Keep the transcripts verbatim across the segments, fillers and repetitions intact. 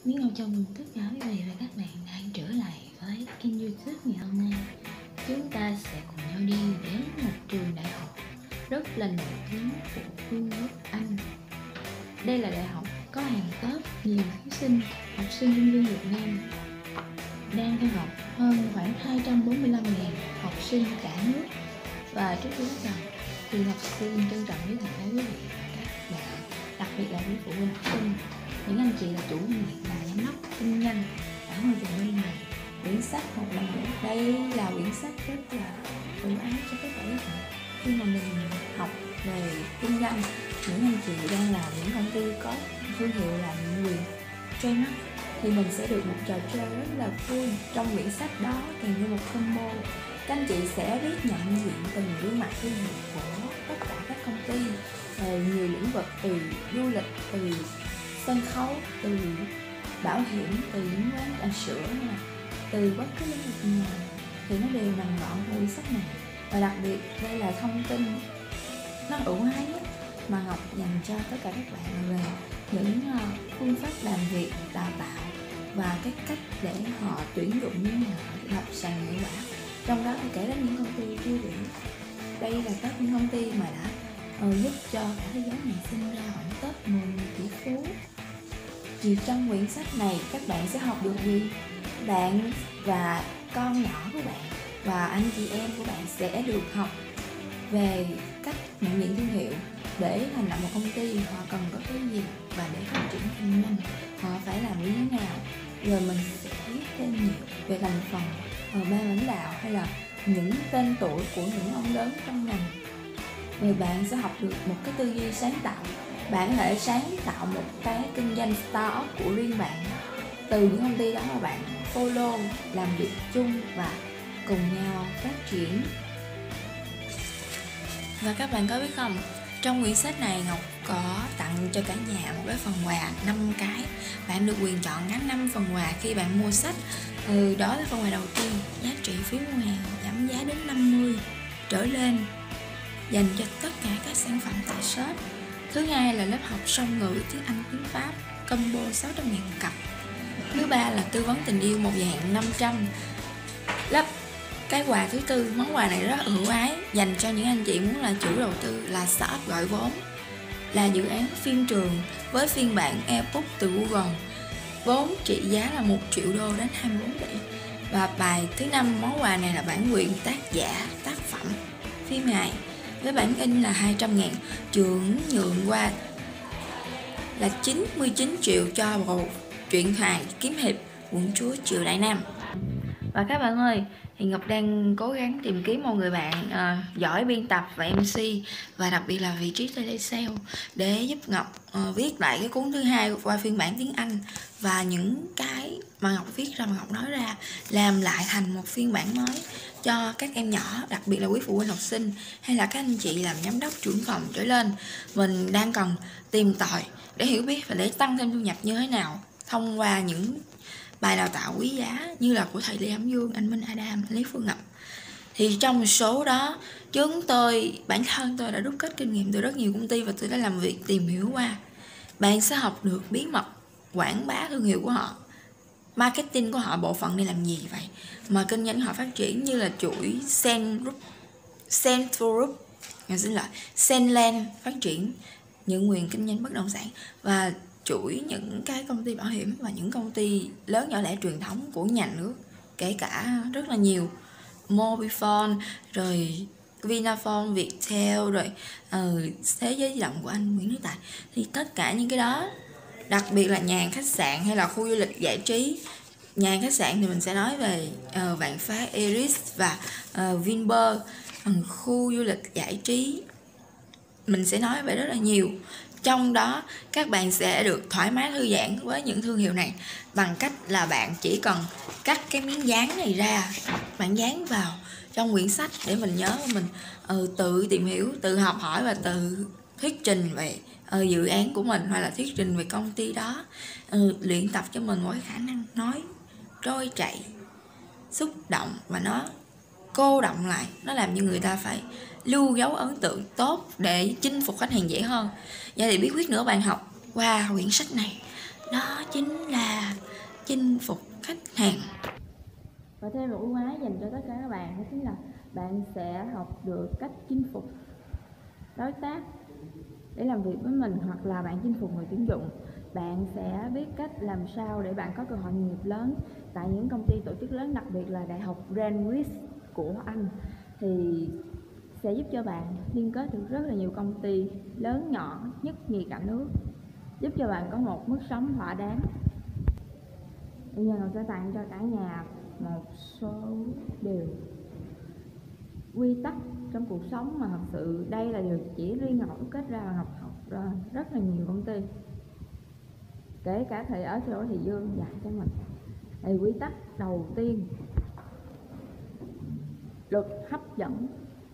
Miếng Ngọc chào mừng tất cả quý vị và các bạn đang trở lại với kênh YouTube ngày hôm nay. Chúng ta sẽ cùng nhau đi đến một trường đại học rất là nổi tiếng của Vương quốc Anh. Đây là đại học có hàng top nhiều thí sinh, học sinh sinh viên Việt Nam đang theo học, hơn khoảng hai trăm bốn mươi lăm nghìn học sinh cả nước. Và trước khi bắt đầu thì học sinh trân trọng giới thiệu với quý vị và các bạn, đặc biệt là quý phụ huynh học sinh, những anh chị là chủ doanh nghiệp và giám đốc kinh doanh ở ngôi trường bên này. Quyển sách một lần nữa, đây là quyển sách rất là ưu ái cho tất cả các bạn. Khi mà mình học về kinh doanh, những anh chị đang làm những công ty có thương hiệu là người trademark, thì mình sẽ được một trò chơi rất là vui. Trong quyển sách đó kèm theo một combo, các anh chị sẽ biết nhận diện từng gương mặt thương hiệu của tất cả các công ty về nhiều lĩnh vực, từ du lịch, từ sân khấu, từ bảo hiểm, từ những quán trà sữa, này, từ bất cứ lĩnh vực nào thì nó đều nằm gọn trong quyển sách này. Và đặc biệt đây là thông tin nó ưu ái nhất mà Ngọc dành cho tất cả các bạn về những phương pháp làm việc, đào tạo và cái cách để họ tuyển dụng như thế nào, lập sàn hiệu quả. Trong đó kể đến những công ty tiêu biểu. Đây là tất những công ty mà đã uh, giúp cho cả thế giới này sinh ra khoảng top mười tỷ phú. Chỉ trong quyển sách này các bạn sẽ học được gì? Bạn và con nhỏ của bạn và anh chị em của bạn sẽ được học về cách nhận diện thương hiệu. Để thành lập một công ty họ cần có cái gì, và để phát triển kinh doanh họ phải làm như thế nào. Rồi mình sẽ biết thêm nhiều về thành phần ở ban lãnh đạo hay là những tên tuổi của những ông lớn trong ngành. Rồi bạn sẽ học được một cái tư duy sáng tạo. Bạn có thể sáng tạo một cái kinh doanh startup của riêng bạn từ những công ty đó mà bạn follow, làm việc chung và cùng nhau phát triển. Và các bạn có biết không, trong quyển sách này Ngọc có tặng cho cả nhà một cái phần quà năm cái. Bạn được quyền chọn ngắn năm phần quà khi bạn mua sách. Ừ, đó là phần quà đầu tiên, giá trị phiếu mua hàng giảm giá đến năm mươi trở lên, dành cho tất cả các sản phẩm tại shop. Thứ hai là lớp học song ngữ tiếng Anh tiếng Pháp combo sáu trăm nghìn một cặp. Thứ ba là tư vấn tình yêu một dài hạn năm trăm. Lớp cái quà thứ tư, món quà này rất ưu ái dành cho những anh chị muốn là chủ đầu tư, là startup gọi vốn, là dự án phim trường với phiên bản ebook từ Google, vốn trị giá là một triệu đô đến hai mươi bốn tỷ. Và bài thứ năm, món quà này là bản quyền tác giả tác phẩm phim hài với bản in là hai trăm ngàn, chuyển nhượng qua là chín mươi chín triệu cho bộ truyện hài kiếm hiệp quận chúa Triệu Đại Nam. Và các bạn ơi, thì Ngọc đang cố gắng tìm kiếm một người bạn uh, giỏi biên tập và em xê, và đặc biệt là vị trí telesale, để giúp Ngọc uh, viết lại cái cuốn thứ hai qua phiên bản tiếng Anh, và những cái mà Ngọc viết ra mà Ngọc nói ra làm lại thành một phiên bản mới cho các em nhỏ, đặc biệt là quý phụ huynh học sinh hay là các anh chị làm giám đốc trưởng phòng trở lên. Mình đang cần tìm tòi để hiểu biết và để tăng thêm thu nhập như thế nào thông qua những bài đào tạo quý giá như là của thầy Lê Ẩm Dương, anh Minh Adam, Lý Phương Ngọc. Thì trong số đó, chúng tôi, bản thân tôi đã đúc kết kinh nghiệm từ rất nhiều công ty và tôi đã làm việc tìm hiểu qua. Bạn sẽ học được bí mật quảng bá thương hiệu của họ, marketing của họ, bộ phận này làm gì vậy mà kinh doanh họ phát triển, như là chuỗi Sen Group, Sen Group, xin lỗi, Senland phát triển những quyền kinh doanh bất động sản, và chuỗi những cái công ty bảo hiểm và những công ty lớn nhỏ lẻ truyền thống của nhà nước, kể cả rất là nhiều, Mobifone, rồi Vinaphone, Viettel, rồi uh, Thế giới di động của anh Nguyễn Đức Tài. Thì tất cả những cái đó, đặc biệt là nhà hàng khách sạn hay là khu du lịch giải trí. Nhà hàng khách sạn thì mình sẽ nói về uh, Vạn Phát, Eris và uh, Vinpearl. uh, Khu du lịch giải trí mình sẽ nói về rất là nhiều. Trong đó các bạn sẽ được thoải mái thư giãn với những thương hiệu này bằng cách là bạn chỉ cần cắt cái miếng dán này ra, bạn dán vào trong quyển sách để mình nhớ, mình ừ, tự tìm hiểu, tự học hỏi và tự thuyết trình về ừ, dự án của mình, hoặc là thuyết trình về công ty đó, ừ, luyện tập cho mình một cái khả năng nói trôi chảy, xúc động, và nó cô đọng lại, nó làm cho người ta phải lưu dấu ấn tượng tốt để chinh phục khách hàng dễ hơn. Vậy thì bí quyết nữa bạn học qua quyển sách này đó chính là chinh phục khách hàng. Và thêm một ưu ái dành cho tất cả các bạn đó chính là bạn sẽ học được cách chinh phục đối tác để làm việc với mình, hoặc là bạn chinh phục người tuyển dụng. Bạn sẽ biết cách làm sao để bạn có cơ hội nghề nghiệp lớn tại những công ty tổ chức lớn, đặc biệt là Đại học Greenwich của Anh, thì sẽ giúp cho bạn liên kết được rất là nhiều công ty lớn nhỏ nhất nhì cả nước, giúp cho bạn có một mức sống thỏa đáng. Bây giờ Ngọc sẽ tặng cho cả nhà một số điều quy tắc trong cuộc sống mà thật sự đây là điều chỉ riêng Ngọc đúc kết ra và Ngọc học ra rất là nhiều công ty, kể cả thầy ở chỗ thầy Dương dạy cho mình. Thì quy tắc đầu tiên, luật hấp dẫn.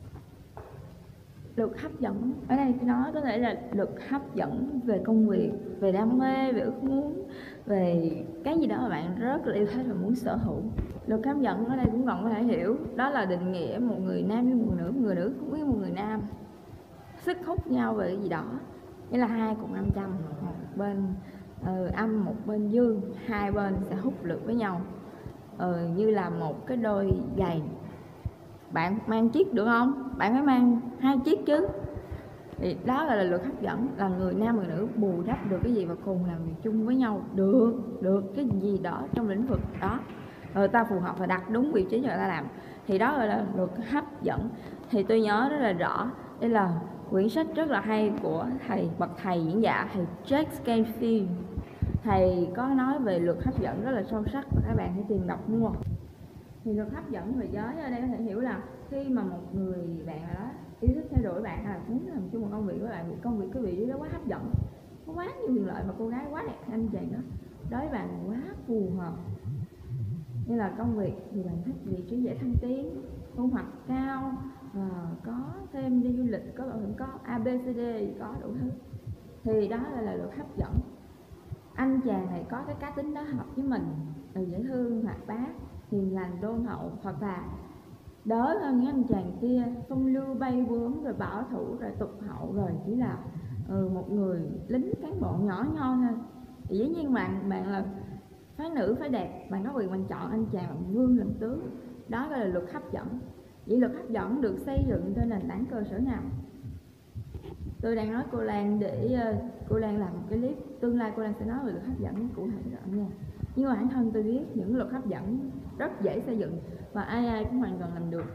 Luật hấp dẫn ở đây nó có thể là luật hấp dẫn về công việc, về đam mê, về ước muốn, về cái gì đó mà bạn rất là yêu thích và muốn sở hữu. Luật hấp dẫn ở đây cũng còn có thể hiểu đó là định nghĩa một người nam với một người nữ, một người nữ cũng với một người nam sức hút nhau về cái gì đó, nghĩa là hai cùng năm trăm, một bên uh, âm một bên dương, hai bên sẽ hút lực với nhau, uh, như là một cái đôi giày. Bạn mang chiếc được không? Bạn phải mang hai chiếc chứ. Thì đó là luật hấp dẫn, là người nam người nữ bù đắp được cái gì và cùng làm việc chung với nhau được được cái gì đó trong lĩnh vực đó, người ta phù hợp và đặt đúng vị trí cho người ta làm, thì đó gọi là luật hấp dẫn. Thì tôi nhớ rất là rõ, đây là quyển sách rất là hay của thầy bậc thầy diễn giả thầy Jack Canfield. Thầy có nói về luật hấp dẫn rất là sâu sắc và các bạn hãy tìm đọc mua. Thì luật hấp dẫn về giới ở đây có thể hiểu là khi mà một người bạn nào đó yêu thích theo đuổi bạn, là muốn làm chung một công việc với bạn, công việc cái vị trí đó quá hấp dẫn, có quá nhiều quyền lợi mà cô gái quá đẹp, anh chàng đó đối với bạn quá phù hợp. Như là công việc thì bạn thích vị trí dễ thăng tiến, thu hoạch cao, và có thêm đi du lịch, có bảo hiểm, có a bê xê đê, có đủ thứ, thì đó là, là luật hấp dẫn. Anh chàng này có cái cá tính đó hợp với mình, từ dễ thương, hoạt bát, hiền lành, đôn hậu, hoặc là đỡ hơn những anh chàng kia phong lưu bay bướm, rồi bảo thủ, rồi tục hậu, rồi chỉ là ừ, một người lính cán bộ nhỏ nhoi thôi. Thì dĩ nhiên bạn bạn là phái nữ, phái đẹp, bạn có quyền bạn chọn anh chàng làm vương làm tướng. Đó gọi là luật hấp dẫn. Vậy luật hấp dẫn được xây dựng trên nền tảng cơ sở nào? Tôi đang nói cô Lan để uh, cô Lan làm một cái clip, tương lai cô Lan sẽ nói về luật hấp dẫn cụ thể rồi nha. Nhưng mà bản thân tôi biết những luật hấp dẫn rất dễ xây dựng và ai ai cũng hoàn toàn làm được.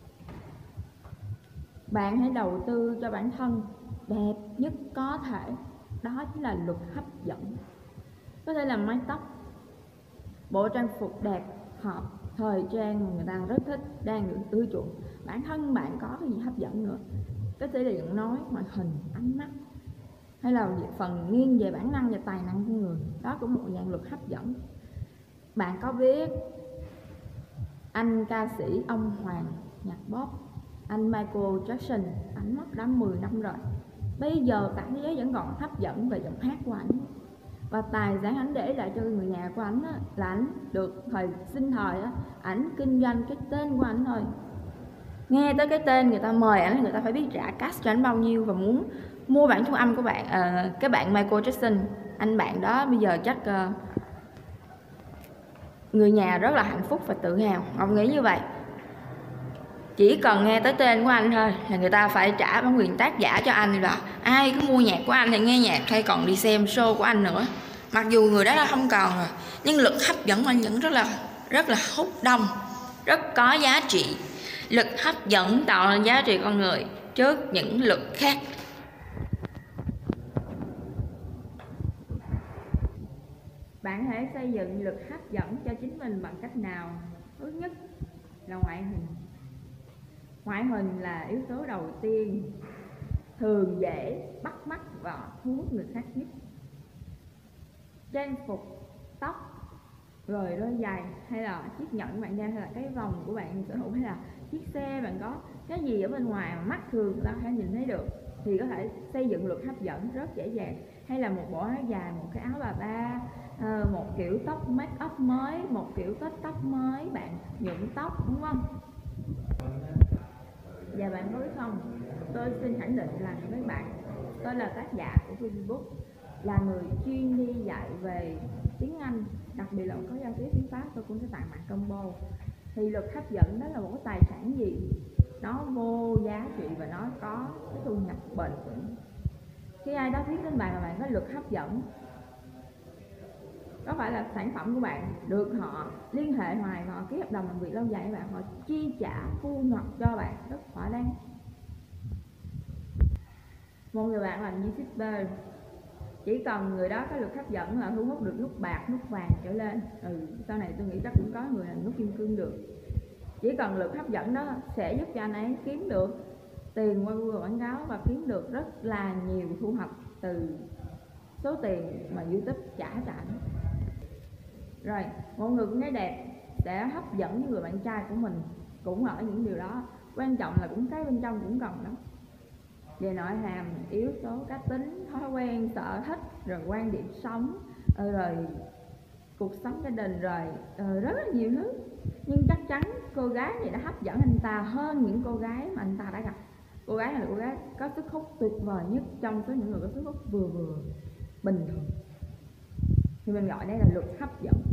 Bạn hãy đầu tư cho bản thân đẹp nhất có thể, đó chính là luật hấp dẫn. Có thể là mái tóc, bộ trang phục đẹp, hợp, thời trang mà người ta rất thích, đang được ưa chuộng. Bản thân bạn có cái gì hấp dẫn nữa, có thể là giọng nói, ngoại hình, ánh mắt, hay là phần nghiêng về bản năng và tài năng của người, đó cũng một dạng luật hấp dẫn. Bạn có biết anh ca sĩ ông Hoàng nhạc pop, anh Michael Jackson, ảnh mất đã mười năm rồi, bây giờ cả thế giới vẫn còn hấp dẫn về giọng hát của ảnh. Và tài sản ảnh để lại cho người nhà của ảnh là ảnh được thời sinh thời á, ảnh kinh doanh cái tên của ảnh thôi. Nghe tới cái tên người ta mời ảnh, người ta phải biết trả cash cho ảnh bao nhiêu và muốn mua bản thu âm của bạn. À, cái bạn Michael Jackson, anh bạn đó bây giờ chắc uh, người nhà rất là hạnh phúc và tự hào. Ông nghĩ như vậy, chỉ cần nghe tới tên của anh thôi là người ta phải trả bản quyền tác giả cho anh, là ai cứ mua nhạc của anh thì nghe nhạc hay còn đi xem show của anh nữa. Mặc dù người đó đã không còn rồi, nhưng lực hấp dẫn của anh vẫn rất là rất là hút đông, rất có giá trị. Lực hấp dẫn tạo nên giá trị con người trước những lực khác. Bạn hãy xây dựng lực hấp dẫn cho chính mình bằng cách nào? Thứ nhất là ngoại hình. Ngoại hình là yếu tố đầu tiên, thường dễ bắt mắt và thu hút người khác nhất. Trang phục, tóc, rồi đôi giày, hay là chiếc nhẫn bạn đeo, hay là cái vòng của bạn sở hữu, hay là chiếc xe bạn có, cái gì ở bên ngoài mà mắt thường ta phải nhìn thấy được, thì có thể xây dựng luật hấp dẫn rất dễ dàng. Hay là một bộ áo dài, một cái áo bà ba, một kiểu tóc make up mới, một kiểu kết tóc mới, bạn nhuộm tóc, đúng không? Và bạn có biết không, tôi xin khẳng định là với bạn, tôi là tác giả của Facebook là người chuyên đi dạy về tiếng Anh, đặc biệt là có giao tiếp tiếng Pháp, tôi cũng sẽ tặng bạn combo. Thì lực hấp dẫn đó là một cái tài sản gì? Nó vô giá trị và nó có cái thu nhập bền vững. Khi ai đó biết đến bạn là bạn có lực hấp dẫn, có phải là sản phẩm của bạn được họ liên hệ hoài, họ ký hợp đồng làm việc lâu dài với bạn, họ chi trả thu nhập cho bạn rất thỏa đáng. Một người bạn làm như shipper, chỉ cần người đó có lực hấp dẫn là thu hút được nút bạc, nút vàng trở lên. Ừ, sau này tôi nghĩ chắc cũng có người làm nút kim cương được. Chỉ cần lực hấp dẫn đó sẽ giúp cho anh ấy kiếm được tiền qua Google quảng cáo và kiếm được rất là nhiều thu nhập từ số tiền mà YouTube trả cho ảnh. Rồi, một người con gái đẹp sẽ hấp dẫn những người bạn trai của mình cũng ở những điều đó. Quan trọng là cũng cái bên trong cũng cần lắm. Về nội hàm, yếu tố cá tính, thói quen, sở thích, rồi quan điểm sống, rồi cuộc sống gia đình, rồi rất là nhiều thứ. Nhưng chắc chắn cô gái này đã hấp dẫn anh ta hơn những cô gái mà anh ta đã gặp. Cô gái này là cô gái có sức hút tuyệt vời nhất trong số những người có sức hút vừa vừa bình thường. Thì mình gọi đây là lực hấp dẫn.